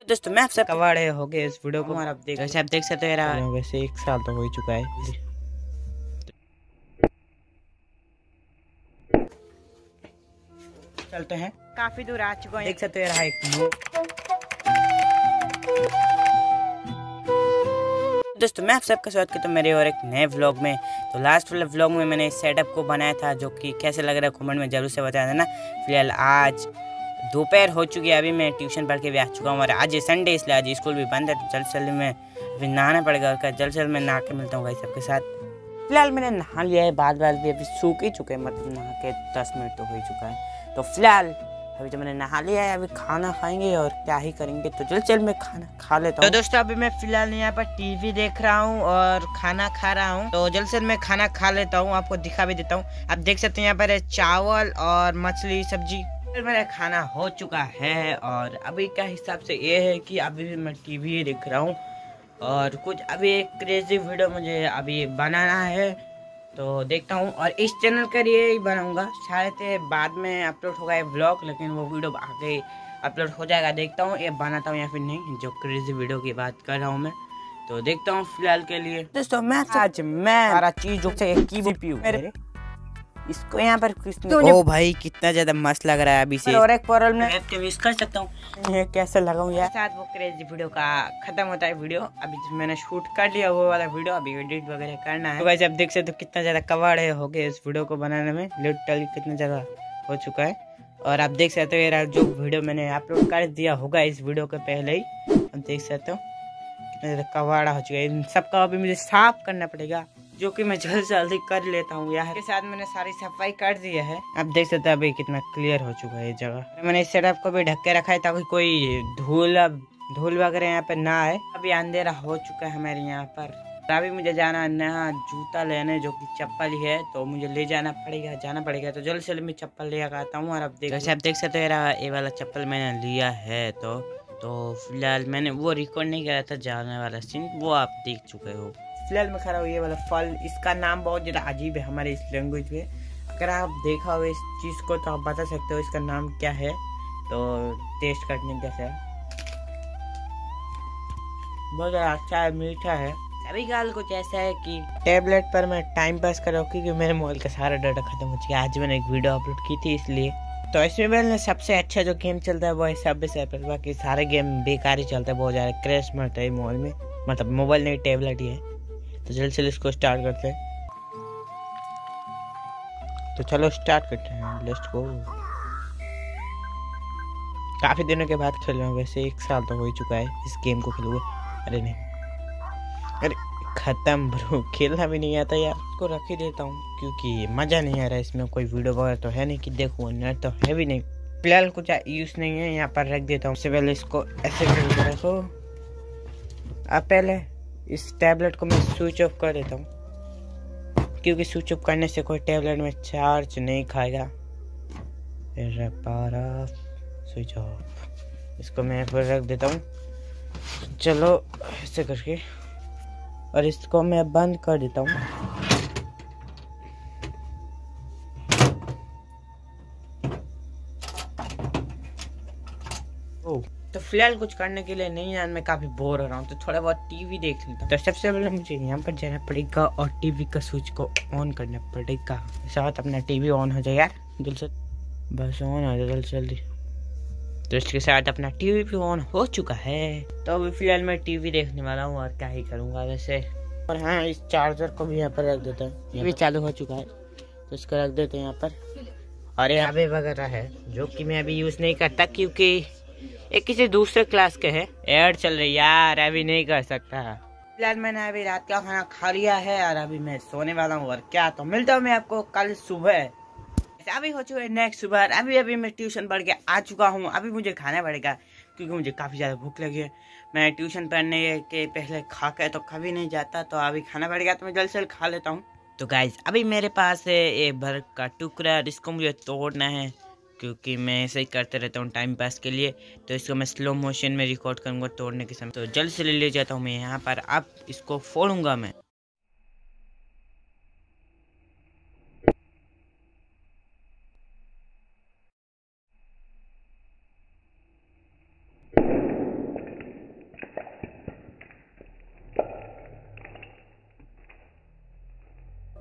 दोस्तों मैं आपसे कवाड़े हो गए इस वीडियो को, और आप देख सकते हैं यार, वैसे 1 साल तो हो ही चुका है। चलते हैं, काफी दूर आ चुका है, देख सकते हैं एक दोस्तों मैं आप सबका स्वागत करता हूँ मेरे और एक नए व्लॉग में। तो लास्ट वाले व्लॉग में मैंने इस सेटअप को बनाया था, जो कि कैसे लग रहा है कमेंट में जरूर से बता देना। फिलहाल आज दोपहर हो चुकी है, अभी मैं ट्यूशन पढ़ के भी आ चुका हूँ और आज संडे इसलिए आज स्कूल भी बंद है। तो जल्द जल्द में अभी नहाना पड़ेगा और जल्द जल्द में नहा के मिलता हूँ भाई सबके साथ। फिलहाल मैंने नहा लिया है, बाल भी अभी सूख ही चुके हैं, मतलब नहा के 10 मिनट तो हो ही चुका है। तो फिलहाल अभी तो मैंने नहा लिया है, अभी खाना खाएंगे और क्या ही करेंगे, तो जल्द जल्द मैं खाना खा लेता हूँ। तो दोस्तों अभी मैं फिलहाल यहाँ पर टीवी देख रहा हूँ और खाना खा रहा हूँ, तो जल्द से मैं खाना खा लेता हूँ, आपको दिखा भी देता हूँ। आप देख सकते हैं यहाँ पर चावल और मछली सब्जी। मेरा खाना हो चुका है और अभी का हिसाब से ये है कि अभी भी मैं टीवी देख रहा हूँ और कुछ अभी एक क्रेजी वीडियो मुझे अभी बनाना है, तो देखता हूँ। और इस चैनल के लिए ही बनाऊंगा, शायद बाद में अपलोड होगा ये व्लॉग, लेकिन वो वीडियो आगे अपलोड हो जाएगा। देखता हूँ ये बनाता हूँ या फिर नहीं, जो क्रेजी वीडियो की बात कर रहा हूँ मैं, तो देखता हूँ। फिलहाल के लिए दोस्तों मैं आज सारा चीज जो मेरे इसको यहाँ पर ओ भाई कितना ज्यादा मस्त लग रहा है अभी से, और एक प्रॉब्लम में मिस कर सकता हूँ, ये कैसे लगाऊं यार। साथ वो क्रेजी वीडियो का खत्म होता है वीडियो, अभी मैंने शूट कर लिया वो वाला वीडियो, अभी एडिट वगैरह करना है। तो वैसे आप देख सकते हो कितना ज्यादा कवाड़े हो गए इस वीडियो को बनाने में, लिटरली कितना ज्यादा हो चुका है। और आप देख सकते हो यार जो वीडियो मैंने अपलोड कर दिया होगा इस वीडियो के पहले ही, आप देख सकते हो कितना ज्यादा कवाड़ा हो चुका है। इन सबका अभी मुझे साफ करना पड़ेगा, जो कि मैं जल्द से जल्दी कर लेता हूँ। यहाँ के साथ मैंने सारी सफाई कर दी है, आप देख सकते हैं अभी कितना क्लियर हो चुका है ये जगह। मैंने इस सेटअप को भी ढक के रखा है ताकि कोई धूल वगैरह यहाँ पे ना आए। अभी अंधेरा हो चुका है हमारे यहाँ पर, अभी मुझे जाना नया जूता लेने, जो कि चप्पल ही है, तो मुझे ले जाना पड़ेगा। तो जल्द से जल्द मैं चप्पल ले आता हूँ। और आप देख सकते हैं ये वाला चप्पल मैंने लिया है, तो फिलहाल मैंने वो रिकॉर्ड नहीं करा था जाने वाला सीन, वो आप देख चुके हो। फिलहाल में खड़ा हुआ ये वाला फल, इसका नाम बहुत ज़्यादा अजीब है हमारे इस लैंग्वेज में। अगर आप देखा हो इस चीज़ को तो आप बता सकते हो इसका नाम क्या है, तो टेस्ट करने जैसा है, बहुत ज़्यादा अच्छा है, मीठा है। अभी गाल कुछ ऐसा है कि टैबलेट पर मैं टाइम पास कर रहा हूँ, क्योंकि मेरे मोबाइल का सारा डाटा खत्म हो चुका है। आज मैंने एक वीडियो अपलोड की थी इसलिए। तो इसमें मैंने सबसे अच्छा जो गेम चलता है वो है सबवे सर्फर, बाकी सारे गेम बेकार ही चलता है, बहुत ज़्यादा क्रैश मरता है मोबाइल में, मतलब मोबाइल नहीं टैबलेट ही है। तो जल्द से इसको स्टार्ट करते हैं, तो चलो स्टार्ट करते हैं, लेट्स गो। काफ़ी दिनों के बाद खेल रहा हूँ, वैसे 1 साल तो हो ही चुका है इस गेम को खेले हुए। अरे नहीं, अरे खत्म ब्रो, खेलना भी नहीं आता यार, इसको रख ही देता हूँ क्योंकि मज़ा नहीं आ रहा है इसमें। कोई वीडियो वगैरह तो है नहीं कि देखूँ, नेट तो है भी नहीं, फिलहाल कुछ यूज़ नहीं है, यहाँ पर रख देता हूँ। उससे पहले इसको ऐसे करके रखो। अब पहले इस टैबलेट को मैं स्विच ऑफ कर देता हूँ, क्योंकि स्विच ऑफ करने से कोई टैबलेट में चार्ज नहीं खाएगा। स्विच ऑफ, इसको मैं फिर रख देता हूँ। चलो ऐसे करके, और इसको मैं बंद कर देता हूँ। तो फिलहाल कुछ करने के लिए नहीं यार, मैं काफी बोर हो रहा हूँ, तो थोड़ा बहुत टीवी देख लेता हूँ। तो सबसे पहले मुझे यहाँ पर जाना पड़ेगा और टीवी का स्विच को ऑन करना पड़ेगा। साथ अपना टीवी ऑन हो जाए यार जल्द से, बस ऑन हो जाए जल्दी जल्दी। तो इसके साथ अपना टीवी भी ऑन हो चुका है, तो अभी फिलहाल मैं टीवी देखने वाला हूँ और क्या ही करूँगा वैसे। और हाँ, इस चार्जर को भी यहाँ पर रख देता हूँ, ये भी चालू हो चुका है, तो इसको रख देते हैं यहाँ पर। और यहाँ पे वगैरह है जो कि मैं अभी यूज़ नहीं करता, क्योंकि ये किसी दूसरे क्लास के है, ऐड चल रही यार, अभी नहीं कर सकता। फिलहाल मैंने अभी रात का खाना खा लिया है और अभी मैं सोने वाला हूँ, और क्या, तो मिलता हूँ मैं आपको कल सुबह। अभी हो चुका है नेक्स्ट सुबह, अभी मैं ट्यूशन पढ़ के आ चुका हूँ। अभी मुझे खाना पड़ेगा क्योंकि मुझे काफ़ी ज़्यादा भूख लगी है। मैं ट्यूशन पढ़ने के पहले खा के तो कभी नहीं जाता, तो अभी खाना पड़ेगा, तो मैं जल्द से खा लेता हूँ। तो गाइज अभी मेरे पास है एक बर्फ का टुकड़ा, इसको मुझे तोड़ना है, क्योंकि मैं ऐसे ही करते रहता हूँ टाइम पास के लिए। तो इसको मैं स्लो मोशन में रिकॉर्ड करूँगा तोड़ने के समय, तो जल्द से ले जाता हूँ मैं यहाँ पर। अब इसको फोड़ूंगा मैं।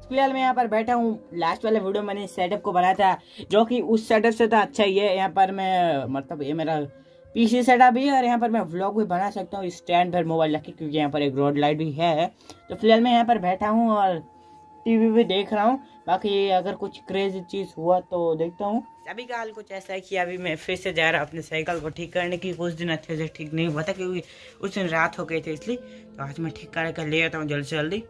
फिलहाल मैं यहाँ पर बैठा हूँ। लास्ट वाले वीडियो मैंने सेटअप को बनाया था जो कि उस सेटअप से तो अच्छा ही है। यहाँ पर मैं मतलब ये मेरा पीसी सेटअप भी है और यहाँ पर मैं व्लॉग भी बना सकता हूँ स्टैंड पर मोबाइल रख के, क्योंकि यहाँ पर एक रोड लाइट भी है। तो फिलहाल मैं यहाँ पर बैठा हूँ और टीवी भी देख रहा हूँ। बाकी अगर कुछ क्रेजी चीज़ हुआ तो देखता हूँ। अभी का हाल कुछ ऐसा है कि अभी मैं फिर से जा रहा हूँ अपने साइकिल को ठीक करने की। कुछ दिन अच्छे से ठीक नहीं हुआ था क्योंकि उस दिन रात हो गई थी, इसलिए तो आज मैं ठीक कर ले आता हूँ जल्दी से जल्दी।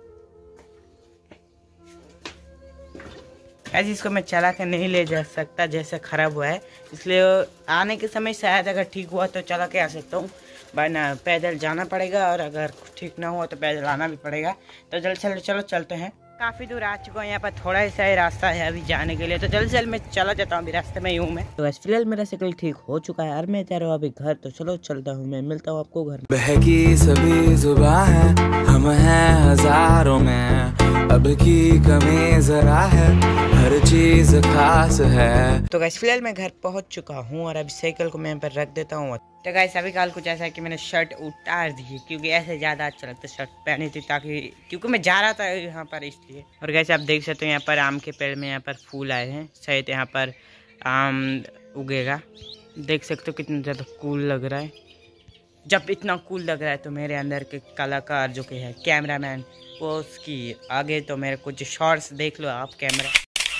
ऐसे इसको मैं चला के नहीं ले जा सकता जैसे ख़राब हुआ है, इसलिए आने के समय शायद अगर ठीक हुआ तो चला के आ सकता हूँ, वरना पैदल जाना पड़ेगा और अगर ठीक ना हुआ तो पैदल आना भी पड़ेगा। तो जल्दी चलो चलते हैं। काफ़ी दूर आ चुका हूँ, यहाँ पर थोड़ा सा ही रास्ता है अभी जाने के लिए, तो जल्दी मैं चला जाता हूँ। अभी रास्ते में ही हूँ मैं। तो बस फिलहाल मेरा साइकिल ठीक हो चुका है और मैं जा रहा हूँ अभी घर। तो चलो चलता हूँ, मैं मिलता हूँ आपको घर। बहकी सभी जुबां है, हम हैं हजारों में, अब की कमी जरा है, हर चीज खास है। तो गाइस फिलहाल मैं घर पहुंच चुका हूं और अभी साइकिल को मैं यहाँ पर रख देता हूं। तो गाइस अभी काल कुछ ऐसा है कि मैंने शर्ट उतार दी है क्योंकि ऐसे ज़्यादा अच्छा लगता है। शर्ट पहनी थी ताकि क्योंकि मैं जा रहा था यहाँ पर, इसलिए। और गाइस आप देख सकते हो यहाँ पर आम के पेड़ में यहाँ पर फूल आए हैं, शायद यहाँ पर आम उगेगा। देख सकते हो कितना ज़्यादा कूल लग रहा है। जब इतना कूल लग रहा है तो मेरे अंदर के कलाकार जो कि है कैमरामैन, वो उसकी आगे तो मेरे कुछ शॉर्ट्स देख लो आप कैमरा।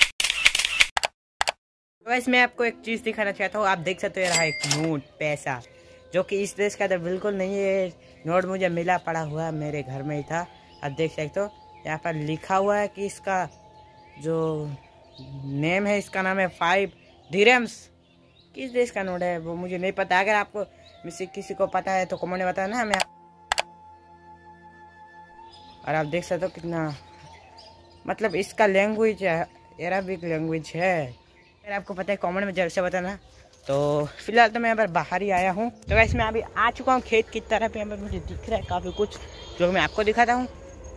वैसे मैं आपको एक चीज़ दिखाना चाहता हूँ। आप देख सकते हो रहा एक नोट पैसा जो कि इस देश का तो बिल्कुल नहीं है। नोट मुझे मिला पड़ा हुआ मेरे घर में ही था। आप देख सकते हो यहाँ पर लिखा हुआ है कि इसका जो नेम है, इसका नाम है 5 दिरहम्स। किस देश का नोट है वो मुझे नहीं पता। अगर आपको किसी को पता है तो कमेंट में बताना हमें। और आप देख सकते हो कितना मतलब इसका लैंग्वेज अरबिक लैंग्वेज है। अगर आपको पता है कमेंट में जरूर से बताना। तो फिलहाल तो मैं यहाँ पर बाहर ही आया हूँ। तो वैसे मैं अभी आ चुका हूँ खेत की तरफ। यहाँ पर मुझे दिख रहा है काफ़ी कुछ जो मैं आपको दिखाता हूँ।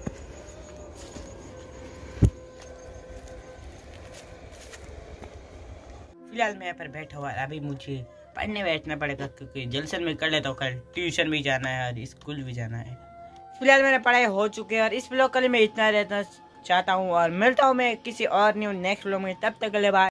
फिलहाल मैं यहाँ पर बैठा हुआ, अभी मुझे पढ़ने बैठना पड़ेगा क्योंकि जल्द में कर लेता हूँ। कल ट्यूशन भी जाना है और स्कूल भी जाना है। फिलहाल मेरा पढ़ाई हो चुकी है और इस ब्लॉग के लिए मैं इतना रहना चाहता हूँ और मिलता हूँ मैं किसी और न्यू नेक्स्ट ब्लॉग में। तब तक के लिए बाय।